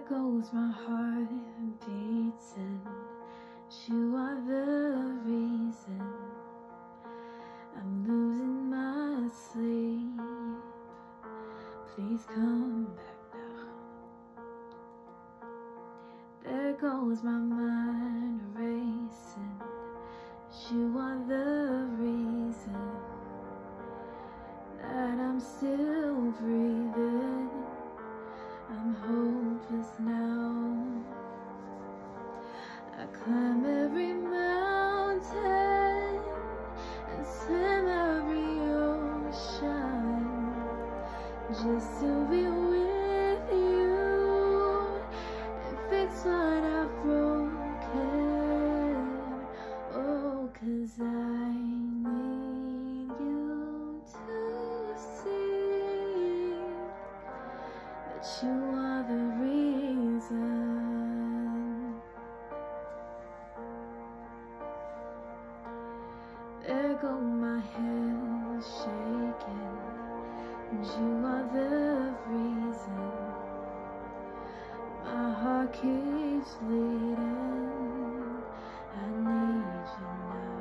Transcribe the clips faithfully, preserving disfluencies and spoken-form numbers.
goes my heart beating. You are the reason I'm losing my sleep. Please come back now. There goes my mind racing. You are the reason that I'm still breathing. I'm hopeless now. I climb every mountain and swim every ocean just to be with you and fix what I've broken. Oh, 'cause I need you to see that you are the reason. There go my hands shaking, and you are the reason. My heart keeps bleeding. I need you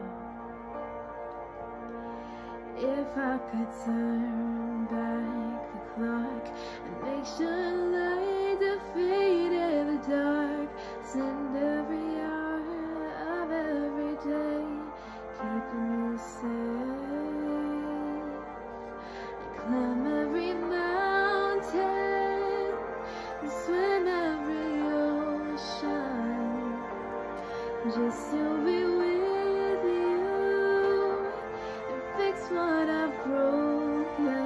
now. If I could turn back the clock and make sure light defeated the dark, send every hour of every day, keeping you safe. I climb every mountain and swim every ocean just to be with you and fix what I've broken.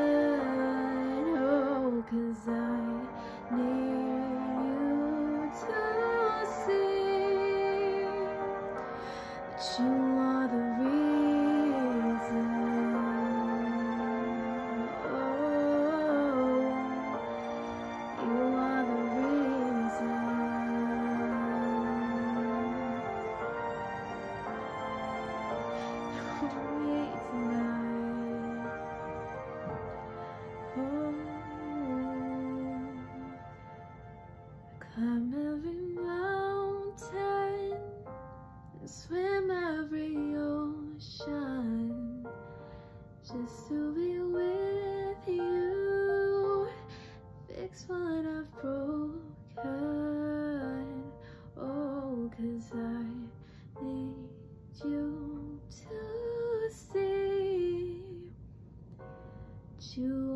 Oh, 'cause I need you to see that you are the reason. Oh, you are the reason. For me tonight. Oh, climb every mountain and swim every ocean just to be with you, fix what I've broken. Oh, 'cause I need you to see that you